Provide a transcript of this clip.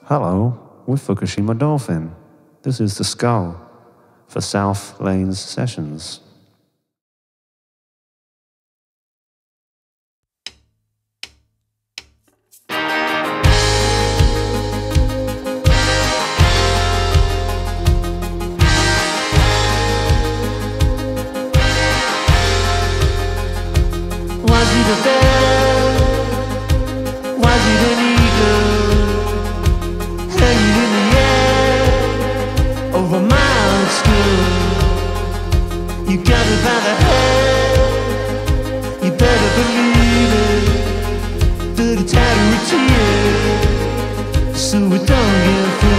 Hello, we're Fukushima Dolphin. This is the skull for South Lanes Sessions. Was it a bear? Was it an eagle? Hanging in the air over my school. You got it by the head. You better believe it. That it's out of routine, so it don't get through.